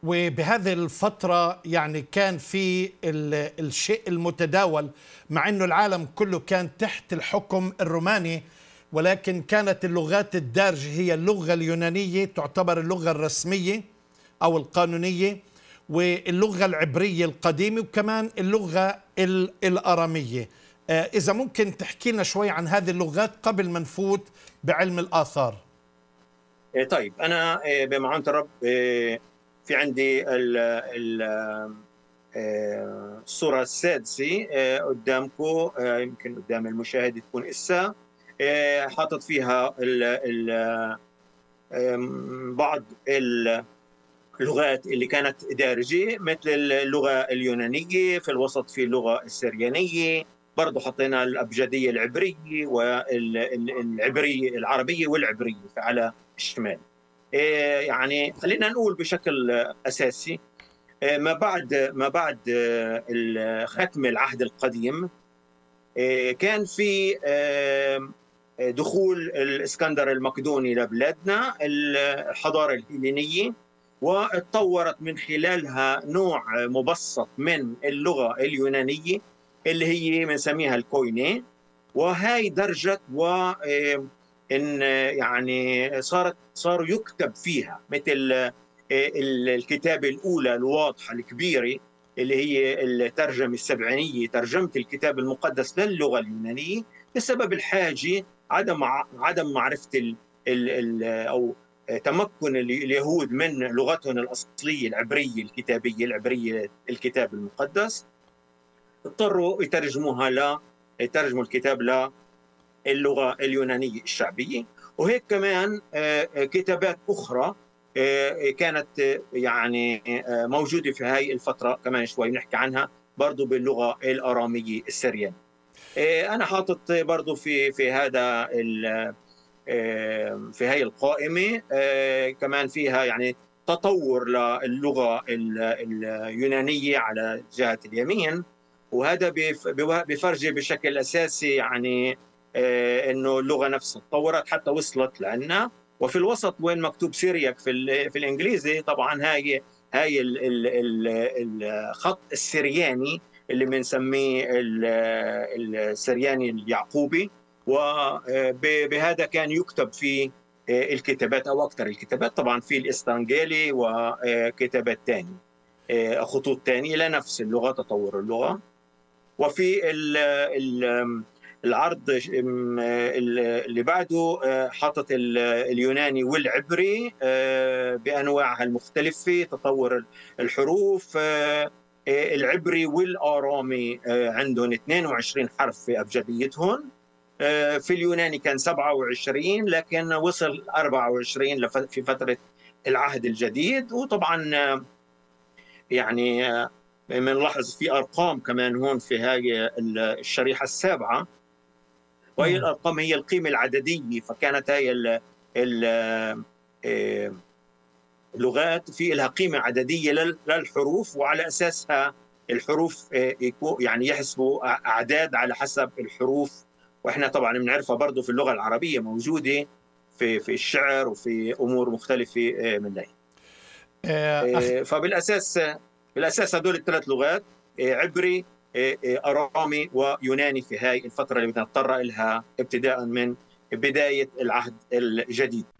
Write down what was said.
وبهذه الفترة يعني كان في الشيء المتداول، مع أنه العالم كله كان تحت الحكم الروماني، ولكن كانت اللغات الدارجة هي اللغة اليونانية، تعتبر اللغة الرسمية أو القانونية، واللغة العبرية القديمة، وكمان اللغة الأرامية. إذا ممكن تحكي لنا شوي عن هذه اللغات قبل ما نفوت بعلم الآثار. طيب، أنا بمعونة الرب في عندي الصورة السادسة قدامكم، يمكن قدام المشاهد تكون إسا حاطط فيها بعض اللغات اللي كانت دارجة، مثل اللغة اليونانية، في الوسط في اللغة السريانية، برضه حطينا الأبجدية العبرية والعبرية العربية والعبرية على الشمال. يعني خلينا نقول بشكل أساسي، ما بعد ختم العهد القديم كان في دخول الإسكندر المقدوني لبلادنا، الحضارة الهيلينية، واتطورت من خلالها نوع مبسط من اللغة اليونانية اللي هي بنسميها الكويني، وهي درجت إن يعني صاروا يكتب فيها مثل الكتابة الأولى الواضحة الكبيرة اللي هي الترجمة السبعينية، ترجمة الكتاب المقدس للغة اليونانية، بسبب الحاجة عدم معرفة أو تمكن اليهود من لغتهم الأصلية العبرية الكتابية، العبرية الكتاب المقدس، اضطروا يترجموا الكتاب للغة اليونانية الشعبية. وهيك كمان كتابات أخرى كانت يعني موجودة في هاي الفترة، كمان شوي نحكي عنها برضو باللغة الأرامية السريانية. أنا حاطط برضو في هذا في هاي القائمة كمان فيها يعني تطور للغة اليونانية على جهة اليمين، وهذا بفرجي بشكل أساسي يعني إنه اللغة نفسها تطورت حتى وصلت لعنا. وفي الوسط وين مكتوب سيرياك في الإنجليزي، طبعا هاي الخط السرياني اللي بنسميه السرياني اليعقوبي، وبهذا كان يكتب في الكتابات أو أكثر الكتابات، طبعا في الإسطنجالي وكتابات ثانية، خطوط ثانية لنفس اللغة، تطور اللغة. وفي العرض اللي بعده حاطط اليوناني والعبري بأنواعها المختلفة، تطور الحروف. العبري والآرامي عندهم 22 حرف في أبجديتهم، في اليوناني كان 27، لكن وصل 24 في فترة العهد الجديد. وطبعا يعني بنلاحظ في أرقام كمان هون في هاي الشريحة السابعة، وهي الأرقام هي القيمة العددية. فكانت هاي اللغات في لها قيمة عددية للحروف، وعلى أساسها الحروف يعني يحسبوا أعداد على حسب الحروف. وإحنا طبعا بنعرفها برضو في اللغة العربية، موجودة في الشعر وفي أمور مختلفة من هي. فبالأساس هدول الثلاث لغات، عبري، أرامي، ويوناني، في هاي الفترة اللي بدنا نضطر لها ابتداء من بداية العهد الجديد.